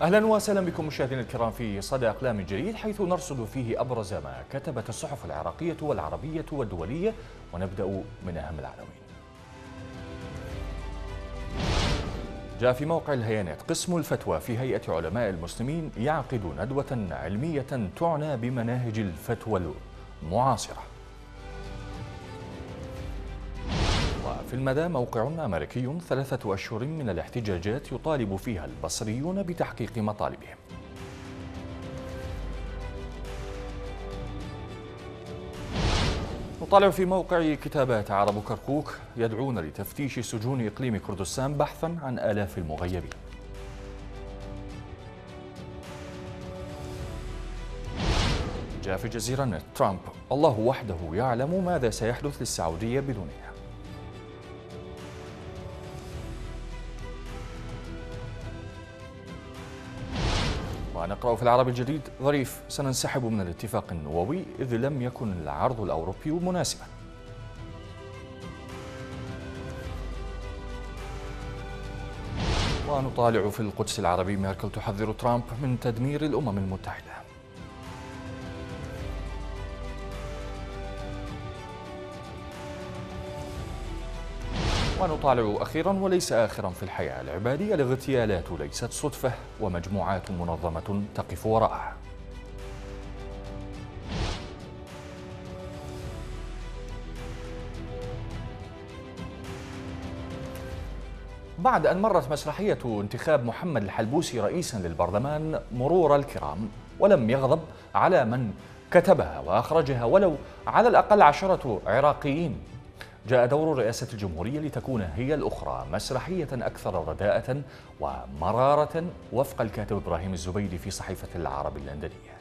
أهلا وسهلا بكم مشاهدينا الكرام في صدى أقلام جديد، حيث نرصد فيه أبرز ما كتبت الصحف العراقية والعربية والدولية، ونبدأ من أهم العناوين. جاء في موقع الهيانات: قسم الفتوى في هيئة علماء المسلمين يعقد ندوة علمية تعنى بمناهج الفتوى المعاصرة. وفي المدى: موقع أمريكي 3 أشهر من الاحتجاجات يطالب فيها البصريون بتحقيق مطالبهم. نطالع في موقع كتابات عرب كركوك: يدعون لتفتيش سجون إقليم كردستان بحثا عن آلاف المغيبين. جاء في جزيرة نت: ترامب: الله وحده يعلم ماذا سيحدث للسعودية بدونها. ونقرأ في العرب الجديد: ظريف: سننسحب من الاتفاق النووي إذ لم يكن العرض الأوروبي مناسبا. ونطالع في القدس العربي: ميركل تحذر ترامب من تدمير الأمم المتحدة. ونطالع أخيرا وليس آخرا في الحياة: العبادي: الاغتيالات ليست صدفة ومجموعات منظمة تقف وراءها. بعد أن مرت مسرحية انتخاب محمد الحلبوسي رئيسا للبرلمان مرور الكرام، ولم يغضب على من كتبها وأخرجها ولو على الأقل 10 عراقيين، جاء دور رئاسة الجمهورية لتكون هي الأخرى مسرحية أكثر رداءة ومرارة، وفق الكاتب إبراهيم الزبيدي في صحيفة العرب اللندنية.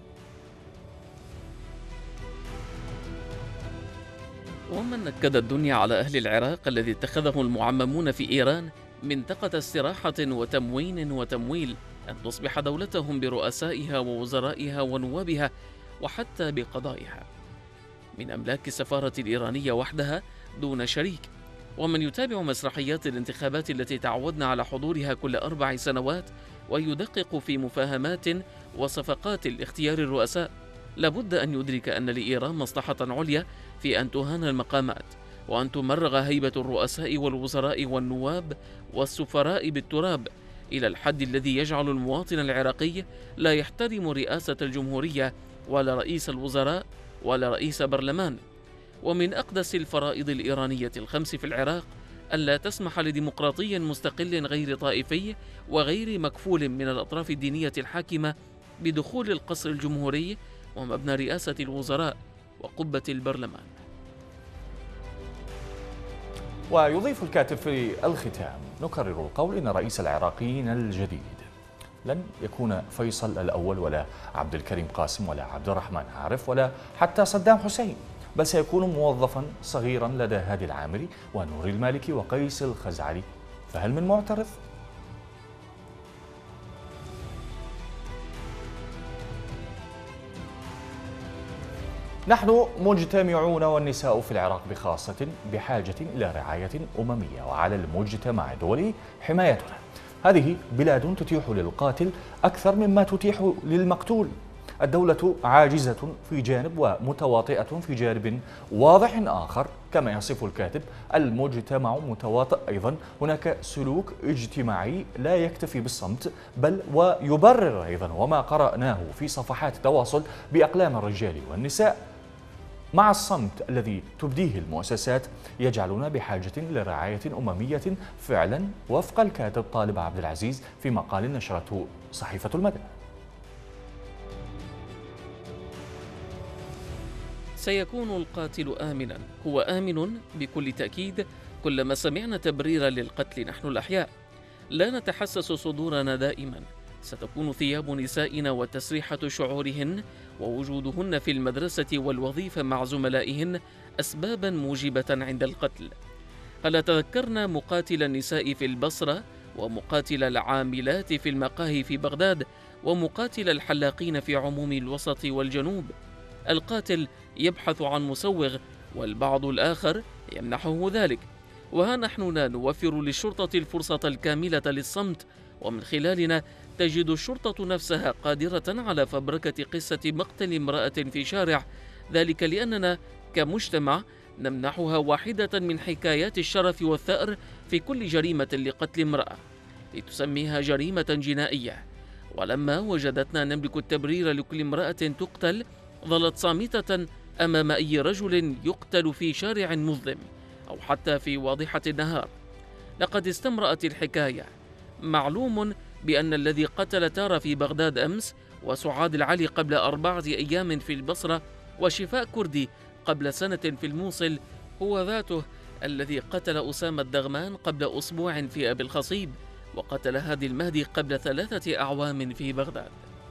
ومن نكد الدنيا على أهل العراق الذي اتخذه المعممون في إيران منطقة استراحة وتموين وتمويل أن تصبح دولتهم برؤسائها ووزرائها ونوابها وحتى بقضائها من أملاك السفارة الإيرانية وحدها دون شريك. ومن يتابع مسرحيات الانتخابات التي تعودنا على حضورها كل 4 سنوات ويدقق في مفاهمات وصفقات لاختيار الرؤساء، لابد أن يدرك أن لإيران مصلحة عليا في أن تهان المقامات وأن تمرغ هيبة الرؤساء والوزراء والنواب والسفراء بالتراب، إلى الحد الذي يجعل المواطن العراقي لا يحترم رئاسة الجمهورية ولا رئيس الوزراء ولا رئيس برلمان. ومن أقدس الفرائض الإيرانية ال5 في العراق ألا تسمح لديمقراطي مستقل غير طائفي وغير مكفول من الأطراف الدينية الحاكمة بدخول القصر الجمهوري ومبنى رئاسة الوزراء وقبة البرلمان. ويضيف الكاتب في الختام: نكرر القول إن رئيس العراقيين الجديد لن يكون فيصل الأول ولا عبد الكريم قاسم ولا عبد الرحمن عارف ولا حتى صدام حسين، بل سيكون موظفا صغيرا لدى هادي العامري ونور المالكي وقيس الخزعلي، فهل من معترض؟ نحن مجتمعون والنساء في العراق بخاصة بحاجة إلى رعاية أممية، وعلى المجتمع الدولي حمايتنا. هذه بلاد تتيح للقاتل أكثر مما تتيح للمقتول. الدولة عاجزة في جانب ومتواطئة في جانب واضح آخر، كما يصف الكاتب المجتمع متواطئ أيضا. هناك سلوك اجتماعي لا يكتفي بالصمت بل ويبرر أيضا، وما قرأناه في صفحات التواصل بأقلام الرجال والنساء مع الصمت الذي تبديه المؤسسات يجعلنا بحاجة لرعاية أممية فعلا، وفق الكاتب طالب عبد العزيز في مقال نشرته صحيفة المدى. سيكون القاتل آمنا، هو آمن بكل تأكيد كلما سمعنا تبريرا للقتل نحن الأحياء. لا نتحسس صدورنا دائما. ستكون ثياب نسائنا وتسريحة شعورهن ووجودهن في المدرسة والوظيفة مع زملائهن أسبابا موجبة عند القتل. هل تذكرنا مقاتل النساء في البصرة ومقاتل العاملات في المقاهي في بغداد ومقاتل الحلاقين في عموم الوسط والجنوب؟ القاتل يبحث عن مسوغ والبعض الآخر يمنحه ذلك، وها نحن لا نوفر للشرطة الفرصة الكاملة للصمت ومن خلالنا تجد الشرطة نفسها قادرة على فبركة قصة مقتل امرأة في شارع، ذلك لأننا كمجتمع نمنحها واحدة من حكايات الشرف والثأر في كل جريمة لقتل امرأة لتسميها جريمة جنائية. ولما وجدتنا نملك التبرير لكل امرأة تقتل، ظلت صامتة أمام أي رجل يقتل في شارع مظلم أو حتى في واضحة النهار. لقد استمرأت الحكاية. معلوم بأن الذي قتل تارا في بغداد أمس، وسعاد العلي قبل 4 أيام في البصرة، وشفاء كردي قبل سنة في الموصل، هو ذاته الذي قتل أسامة الدغمان قبل أسبوع في أبي الخصيب، وقتل هادي المهدي قبل 3 أعوام في بغداد.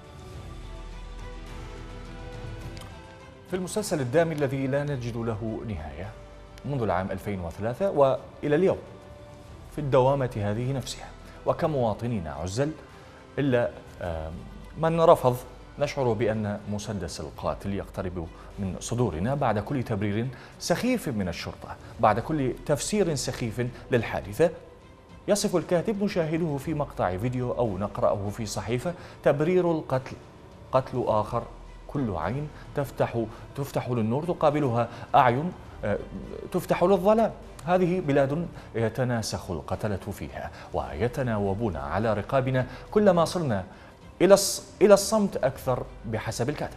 في المسلسل الدامي الذي لا نجد له نهاية منذ العام 2003 وإلى اليوم، في الدوامة هذه نفسها، وكمواطنين عزل إلا من رفض نشعر بأن مسدس القاتل يقترب من صدورنا بعد كل تبرير سخيف من الشرطة، بعد كل تفسير سخيف للحادثة. يصف الكاتب نشاهده في مقطع فيديو أو نقرأه في صحيفة تبرير القتل، قتل آخر، كل عين تفتح للنور تقابلها أعين تفتح للظلام. هذه بلاد يتناسخ القتلة فيها ويتناوبون على رقابنا كلما صرنا إلى الصمت أكثر بحسب الكاتب.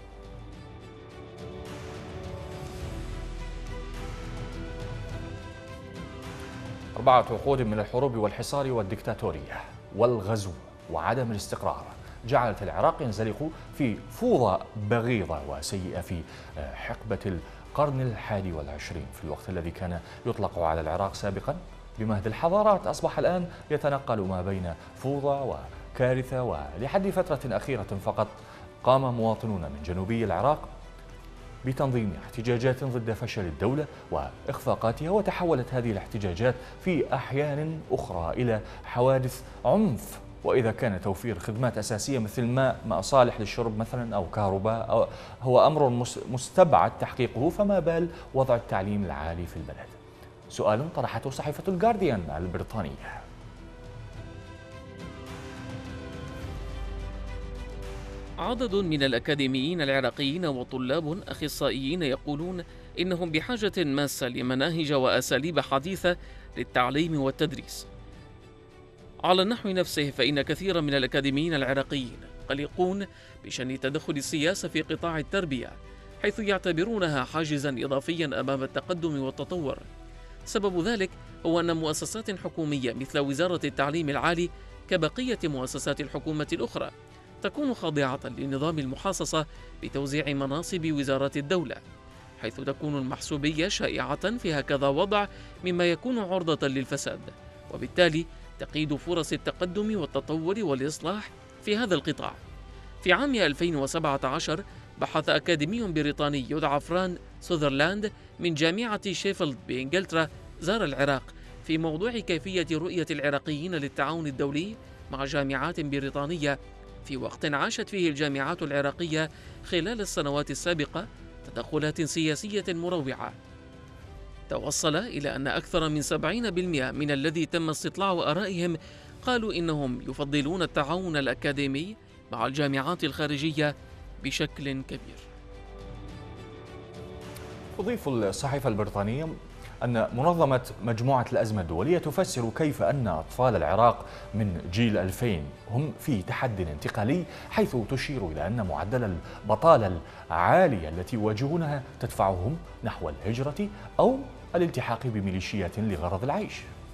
4 عقود من الحروب والحصار والدكتاتورية والغزو وعدم الاستقرار جعلت العراق ينزلق في فوضى بغيضة وسيئة في حقبة القرن 21، في الوقت الذي كان يطلق على العراق سابقا بمهد الحضارات، أصبح الآن يتنقل ما بين فوضى وكارثة. ولحد فترة أخيرة فقط قام مواطنون من جنوبي العراق بتنظيم احتجاجات ضد فشل الدولة وإخفاقاتها، وتحولت هذه الاحتجاجات في أحيان أخرى إلى حوادث عنف. وإذا كان توفير خدمات أساسية مثل ماء صالح للشرب مثلا أو كهرباء هو أمر مستبعد تحقيقه، فما بال وضع التعليم العالي في البلد؟ سؤال طرحته صحيفة الجارديان البريطانية. عدد من الأكاديميين العراقيين وطلاب أخصائيين يقولون إنهم بحاجة ماسة لمناهج وأساليب حديثة للتعليم والتدريس. على النحو نفسه، فإن كثيرا من الأكاديميين العراقيين قلقون بشأن تدخل السياسة في قطاع التربية، حيث يعتبرونها حاجزا إضافيا أمام التقدم والتطور. سبب ذلك هو أن مؤسسات حكومية مثل وزارة التعليم العالي كبقية مؤسسات الحكومة الأخرى تكون خاضعة لنظام المحاصصة بتوزيع مناصب وزارات الدولة، حيث تكون المحسوبية شائعة في هكذا وضع، مما يكون عرضة للفساد، وبالتالي تقييد فرص التقدم والتطور والإصلاح في هذا القطاع. في عام 2017 بحث أكاديمي بريطاني يدعى فران سوذرلاند من جامعة شيفيلد بإنجلترا زار العراق في موضوع كيفية رؤية العراقيين للتعاون الدولي مع جامعات بريطانية، في وقت عاشت فيه الجامعات العراقية خلال السنوات السابقة تدخلات سياسية مروعة. توصل إلى أن أكثر من 70% من الذي تم استطلاع آرائهم قالوا إنهم يفضلون التعاون الأكاديمي مع الجامعات الخارجية بشكل كبير. تضيف الصحيفة البريطانية أن منظمة مجموعة الأزمة الدولية تفسر كيف أن أطفال العراق من جيل 2000 هم في تحد انتقالي، حيث تشير إلى أن معدل البطالة العالية التي يواجهونها تدفعهم نحو الهجرة أو الالتحاق بميليشيات لغرض العيش.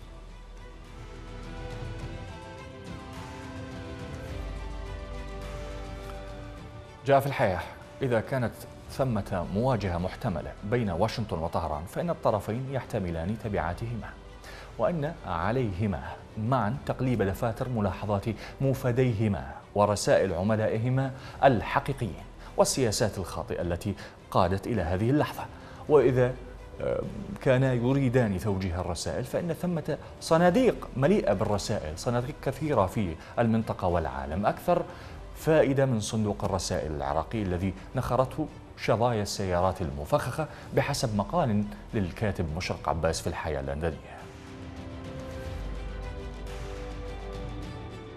جاء في الحياة: إذا كانت ثمة مواجهة محتملة بين واشنطن وطهران فإن الطرفين يحتملان تبعاتهما، وأن عليهما معا تقليب دفاتر ملاحظات موفديهما ورسائل عملائهما الحقيقيين والسياسات الخاطئة التي قادت إلى هذه اللحظة. وإذا كانا يريدان توجيه الرسائل فإن ثمة صناديق مليئة بالرسائل، صناديق كثيرة في المنطقة والعالم، أكثر فائدة من صندوق الرسائل العراقي الذي نخرته شظايا السيارات المفخخة بحسب مقال للكاتب مشرق عباس في الحياة اللندنية.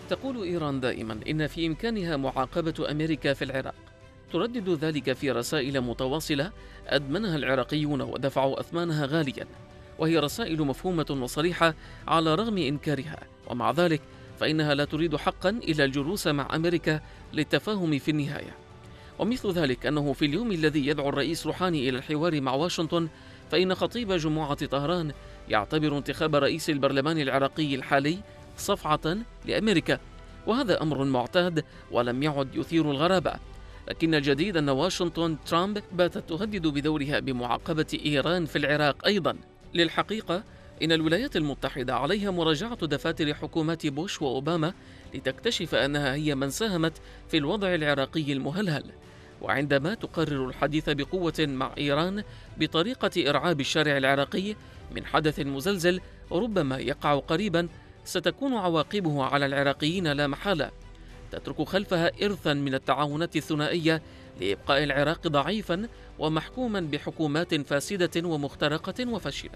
تقول إيران دائما إن في إمكانها معاقبة أمريكا في العراق، تردد ذلك في رسائل متواصلة أدمنها العراقيون ودفعوا أثمانها غاليا، وهي رسائل مفهومة وصريحة على رغم إنكارها، ومع ذلك فإنها لا تريد حقا إلا الجلوس مع أمريكا للتفاهم في النهاية. ومثل ذلك أنه في اليوم الذي يدعو الرئيس روحاني إلى الحوار مع واشنطن، فإن خطيب جموعة طهران يعتبر انتخاب رئيس البرلمان العراقي الحالي صفعة لأمريكا، وهذا أمر معتاد ولم يعد يثير الغرابة. لكن الجديد أن واشنطن ترامب باتت تهدد بدورها بمعاقبة إيران في العراق أيضا. للحقيقة إن الولايات المتحدة عليها مراجعة دفاتر حكومات بوش وأوباما لتكتشف أنها هي من ساهمت في الوضع العراقي المهلهل، وعندما تقرر الحديث بقوة مع إيران بطريقة إرعاب الشارع العراقي من حدث مزلزل ربما يقع قريبا، ستكون عواقبه على العراقيين لا محالة، تترك خلفها إرثا من التعاونات الثنائية لإبقاء العراق ضعيفا ومحكوما بحكومات فاسدة ومخترقة وفاشلة.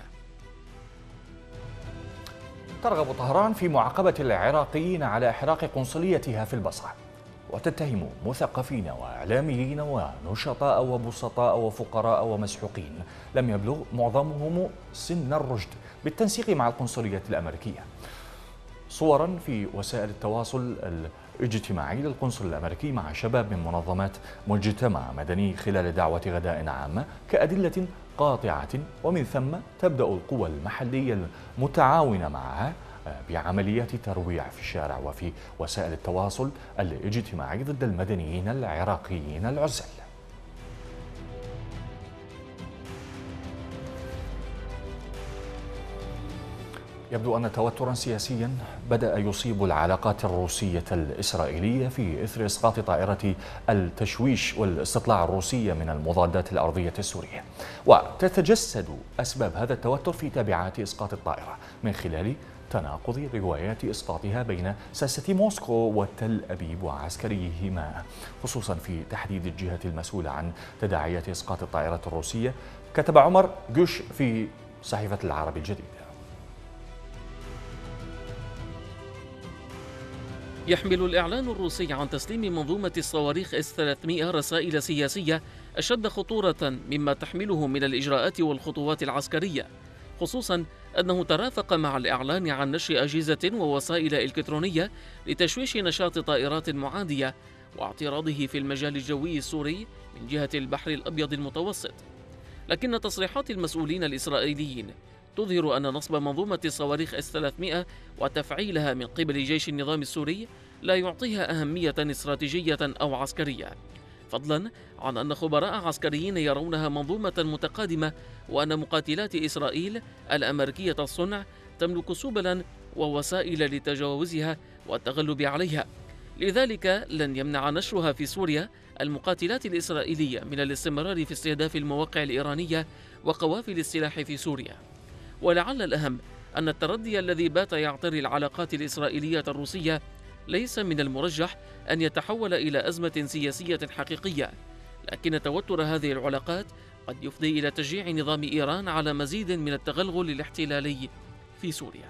ترغب طهران في معاقبة العراقيين على إحراق قنصليتها في البصرة، وتتهم مثقفين وإعلاميين ونشطاء وبسطاء وفقراء ومسحوقين لم يبلغ معظمهم سن الرشد بالتنسيق مع القنصلية الأمريكية. صورا في وسائل التواصل الاجتماعي للقنصل الأمريكي مع شباب من منظمات مجتمع مدني خلال دعوة غداء عامة كأدلة قاطعة، ومن ثم تبدأ القوى المحلية المتعاونة معها بعمليات ترويع في الشارع وفي وسائل التواصل الاجتماعي ضد المدنيين العراقيين العزل. يبدو أن توترا سياسيا بدأ يصيب العلاقات الروسية الإسرائيلية في إثر إسقاط طائرة التشويش والاستطلاع الروسية من المضادات الأرضية السورية، وتتجسد أسباب هذا التوتر في تبعات إسقاط الطائرة من خلال تناقض روايات إسقاطها بين ساسة موسكو وتل أبيب وعسكريهما، خصوصا في تحديد الجهة المسؤولة عن تداعيات إسقاط الطائرة الروسية. كتب عمر جوش في صحيفة العربي الجديد: يحمل الإعلان الروسي عن تسليم منظومة الصواريخ S-300 رسائل سياسية أشد خطورة مما تحمله من الإجراءات والخطوات العسكرية، خصوصا أنه ترافق مع الإعلان عن نشر أجهزة ووسائل إلكترونية لتشويش نشاط طائرات معادية واعتراضه في المجال الجوي السوري من جهة البحر الأبيض المتوسط. لكن تصريحات المسؤولين الإسرائيليين تظهر أن نصب منظومة الصواريخ S-300 وتفعيلها من قبل جيش النظام السوري لا يعطيها أهمية استراتيجية أو عسكرية، فضلا عن أن خبراء عسكريين يرونها منظومة متقادمة، وأن مقاتلات إسرائيل الأمريكية الصنع تملك سبلا ووسائل لتجاوزها والتغلب عليها، لذلك لن يمنع نشرها في سوريا المقاتلات الإسرائيلية من الاستمرار في استهداف المواقع الإيرانية وقوافل السلاح في سوريا. ولعل الأهم أن التردي الذي بات يعتري العلاقات الإسرائيلية الروسية ليس من المرجح أن يتحول إلى أزمة سياسية حقيقية، لكن توتر هذه العلاقات قد يفضي إلى تشجيع نظام إيران على مزيد من التغلغل الاحتلالي في سوريا.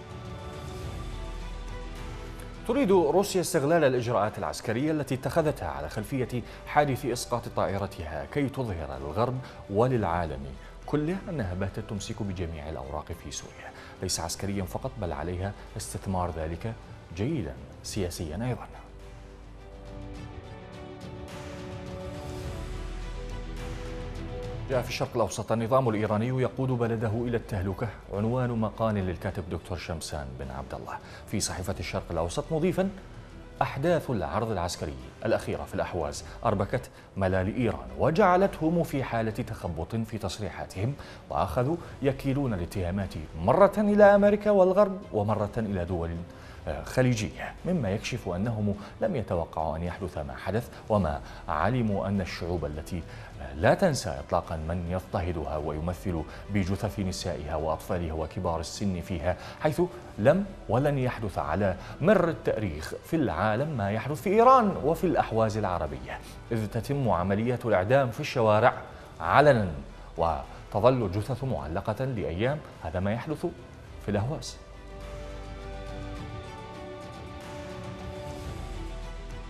تريد روسيا استغلال الإجراءات العسكرية التي اتخذتها على خلفية حادث إسقاط طائرتها كي تظهر للغرب وللعالم كله أنها باتت تمسك بجميع الأوراق في سوريا، ليس عسكريا فقط بل عليها استثمار ذلك جيدا سياسيا أيضا. جاء في الشرق الأوسط: النظام الإيراني يقود بلده إلى التهلكة، عنوان مقال للكاتب دكتور شمسان بن عبد الله في صحيفة الشرق الأوسط، مضيفا: أحداث العرض العسكري الأخيرة في الأحواز أربكت ملال إيران وجعلتهم في حالة تخبط في تصريحاتهم، وأخذوا يكيلون الاتهامات مرة إلى أمريكا والغرب ومرة إلى دول خليجية، مما يكشف أنهم لم يتوقعوا أن يحدث ما حدث، وما علموا أن الشعوب التي لا تنسى إطلاقا من يضطهدها ويمثل بجثث نسائها وأطفالها وكبار السن فيها، حيث لم ولن يحدث على مر التاريخ في العالم ما يحدث في إيران وفي الأحواز العربية، إذ تتم عمليات الإعدام في الشوارع علنا وتظل الجثث معلقة لأيام. هذا ما يحدث في الأهواز.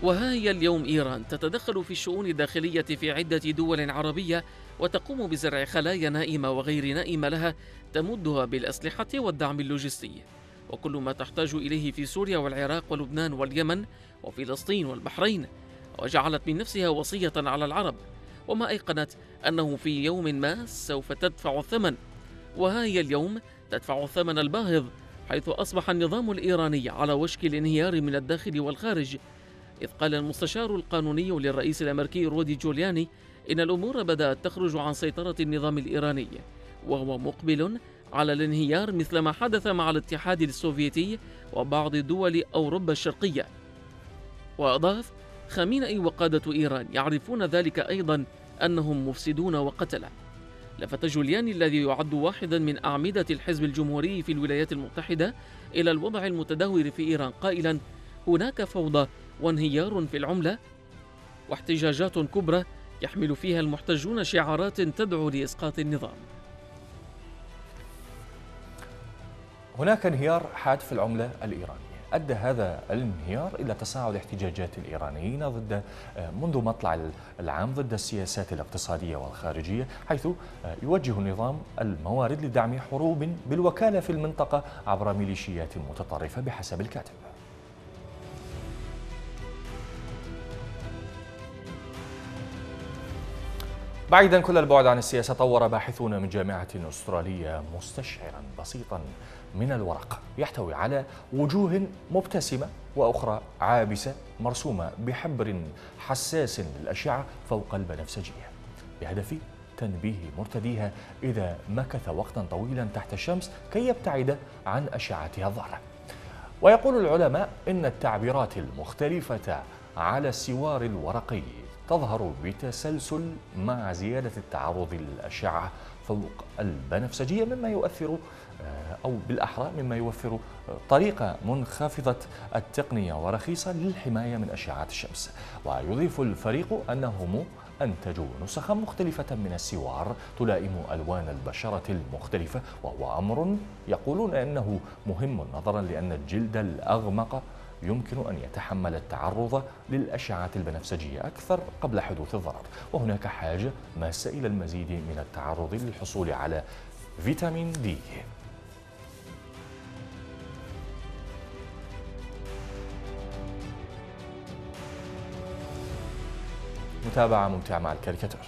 وها هي اليوم إيران تتدخل في الشؤون الداخلية في عدة دول عربية، وتقوم بزرع خلايا نائمة وغير نائمة لها تمدها بالأسلحة والدعم اللوجستي، وكل ما تحتاج إليه في سوريا والعراق ولبنان واليمن وفلسطين والبحرين، وجعلت من نفسها وصية على العرب، وما أيقنت أنه في يوم ما سوف تدفع الثمن. وها هي اليوم تدفع الثمن الباهظ، حيث أصبح النظام الإيراني على وشك الانهيار من الداخل والخارج، إذ قال المستشار القانوني للرئيس الأمريكي رودي جولياني إن الأمور بدأت تخرج عن سيطرة النظام الإيراني، وهو مقبل على الانهيار مثل ما حدث مع الاتحاد السوفيتي وبعض دول أوروبا الشرقية. وأضاف: خامنئي وقادة إيران يعرفون ذلك أيضا، أنهم مفسدون وقتلة. لفت جولياني الذي يعد واحدا من أعمدة الحزب الجمهوري في الولايات المتحدة إلى الوضع المتدهور في إيران قائلا: هناك فوضى وانهيار في العملة واحتجاجات كبرى يحمل فيها المحتجون شعارات تدعو لإسقاط النظام. هناك انهيار حاد في العملة الإيرانية. أدى هذا الانهيار إلى تصاعد احتجاجات الإيرانيين منذ مطلع العام ضد السياسات الاقتصادية والخارجية، حيث يوجه النظام الموارد لدعم حروب بالوكالة في المنطقة عبر ميليشيات متطرفة بحسب الكاتب. بعيدا كل البعد عن السياسة، طور باحثون من جامعة أسترالية مستشعرا بسيطا من الورق يحتوي على وجوه مبتسمة وأخرى عابسة مرسومة بحبر حساس للأشعة فوق البنفسجية، بهدف تنبيه مرتديها إذا مكث وقتا طويلا تحت الشمس كي يبتعد عن أشعتها الضارة. ويقول العلماء إن التعبيرات المختلفة على السوار الورقي تظهر بتسلسل مع زيادة التعرض للأشعة فوق البنفسجية، مما يؤثر أو بالأحرى مما يوفر طريقة منخفضة التقنية ورخيصة للحماية من أشعة الشمس. ويضيف الفريق أنهم أنتجوا نسخا مختلفة من السوار تلائم ألوان البشرة المختلفة، وهو أمر يقولون أنه مهم نظرا لأن الجلد الأغمق يمكن أن يتحمل التعرض للأشعة البنفسجية أكثر قبل حدوث الضرر، وهناك حاجة ماسة إلى المزيد من التعرض للحصول على فيتامين دي. متابعة ممتعة مع الكاريكاتير.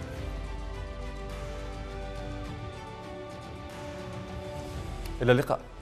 إلى اللقاء.